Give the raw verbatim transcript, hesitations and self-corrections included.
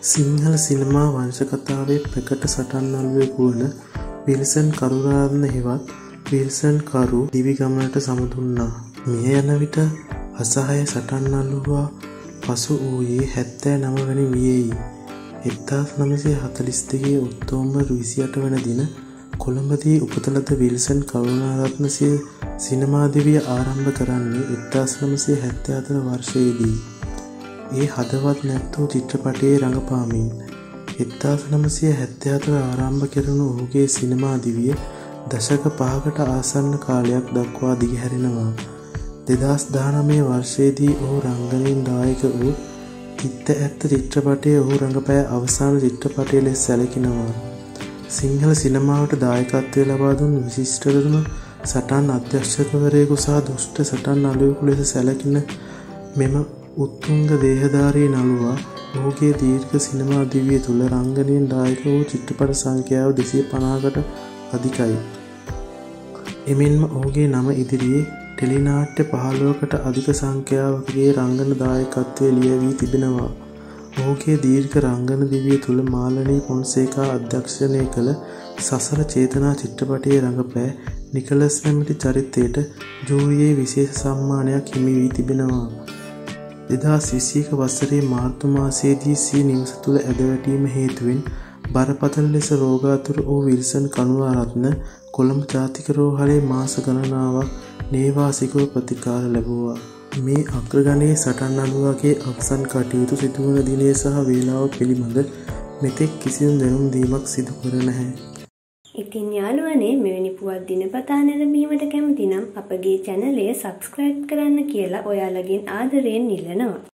සිංහල සිනමා වංශකතාවේ ප්‍රකට සටන් නළුවෙකු වන විල්සන් කරුණාරත්න හෙවත් විල්සන් කරු දිවි ගමනට සමුදුන්නා. මිය යන විට අසහාය සටන් නළුවා පසු වූයේ හැත්තෑ නව වැනි වියේයි. එක්දාස් නවසිය හතළිස් දෙකේ ඔක්තෝබර් විසිඅට වන දින කොළඹදී උපත ලද විල්සන් කරුණාරත්න සිය සිනමා දිවිය ආරම්භ කරන්නේ එක්දාස් නවසිය හැත්තෑ හතර වර්ෂයේදී. ඒ හදවත් නැත්තෝ චිත්‍රපටයේ රඟපාමින් එක්දාස් නවසිය හැත්තෑ හතර ආරම්භ කෙරුණු ඔහුගේ සිනමා දිවිය දශක පහකට ආසන්න කාලයක් දක්වා දිගහැරෙනවා. දෙදහස් දහනවය වර්ෂයේදී ඔහු රංගනයෙන් දායක වූ තිත්ත ඇත්ත චිත්‍රපටයේ ඔහු රඟපෑ අවසාන චිත්‍රපටය ලෙස සැලකෙනවා. සිංහල සිනමාවට දායකත්වය ලබා දුන් විශිෂ්ටතම සටන් අධ්‍යක්ෂකවරයෙකු සහ දුෂ්ට සටන් නළුවෙකු ලෙස සැලකෙන මෙම උත්තුංග දේහධාරී නළුවා ඔහුගේ දීර්ඝ සිනමා දිවිය තුළ රංගනයෙන් දායක වූ චිත්‍රපට සංඛ්‍යාව දෙසිය පනහකට අධිකයි. එමෙන්ම ඔහුගේ නම ඉදිරියේ ටෙලිනාට්‍ය පහළොවකට අධික සංඛ්‍යාවකගේ රංගන දායකත්වය ලියවී තිබෙනවා. ඔහුගේ දීර්ඝ රංගන දිවිය තුළ මාලනී ෆොන්සේකා අධ්‍යක්ෂණය කළ සසර චේතනා චිත්‍රපටයේ රඟපෑ නිකලස් නැමැති චරිතයට ජූරියේ විශේෂ සම්මානයක් හිමි වී තිබෙනවා. දෙදහස් විසියක වසරේ මාර්තු මාසයේදී සිය නිවස තුළ ඇදවැටීම හේතුවෙන් බරපතල ලෙස රෝගාතුර වූ විල්සන් කරුණාරත්න කොළඹ ජාතික රෝහලේ මාස ගණනාවක් නේවාසිකව ප්‍රතිකාර ලැබුවා. මේ අග්‍රගණයේ සටන් නළුවාගේ අවසන් කටයුතු සිදුවන දිනය සහ වේලාව පිළිබඳ මෙතෙක් කිසිදු දැනුම් දීමක් සිදු කර නැහැ. ඉතින් යාළුවනේ මෙවැනි පුවත් දිනපතා නැරඹීමට කැමති නම් අපගේ channel එක subscribe කරන්න කියලා ඔයාලගෙන් ආදරයෙන් ඉල්ලනවා.